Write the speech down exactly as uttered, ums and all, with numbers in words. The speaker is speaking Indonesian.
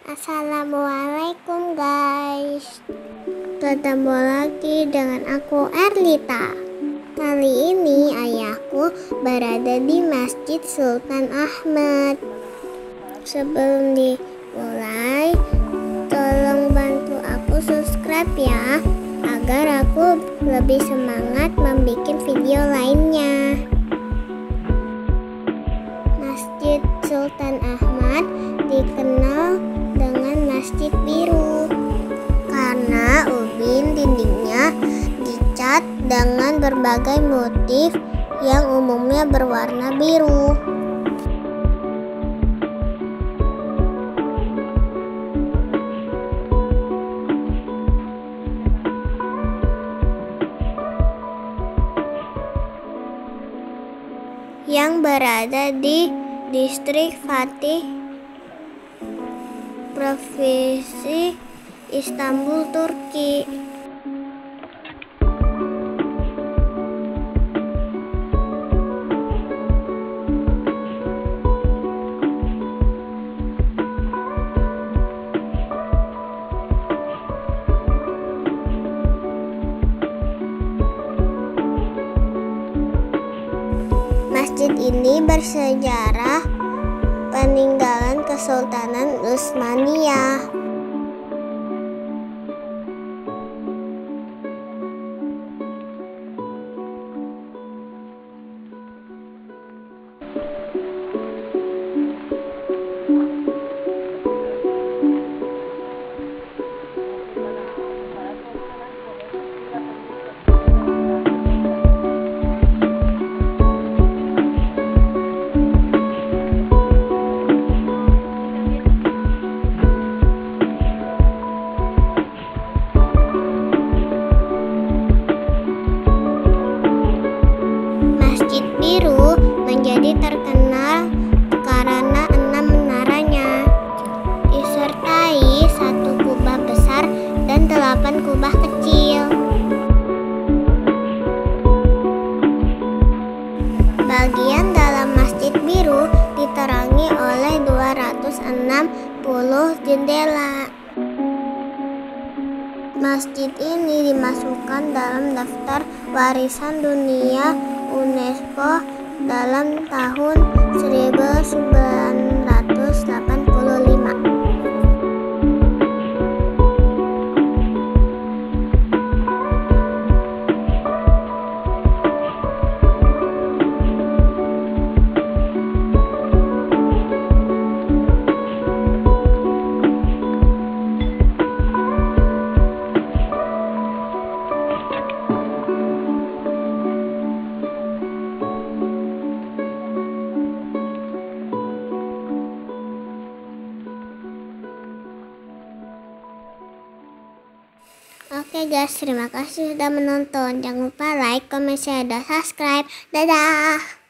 Assalamualaikum guys. Ketemu lagi dengan aku Erlita. Kali ini ayahku berada di Masjid Sultan Ahmad. Sebelum dimulai, tolong bantu aku subscribe ya, agar aku lebih semangat membuat video lainnya. Masjid Sultan Ahmad dikenal dengan Masjid Biru karena ubin dindingnya dicat dengan berbagai motif yang umumnya berwarna biru. Yang berada di Distrik Fatih, Provinsi Istanbul, Turki. Masjid ini bersejarah peninggalan Kesultanan Utsmaniyah. Masjid Biru menjadi terkenal karena enam menaranya, disertai satu kubah besar dan delapan kubah kecil. Bagian dalam Masjid Biru diterangi oleh dua ratus enam puluh jendela. Masjid ini dimasukkan dalam daftar warisan dunia UNESCO dalam tahun seribu sembilan ratus delapan puluh lima. Oke guys, terima kasih sudah menonton. Jangan lupa like, comment, share, dan subscribe. Dadah!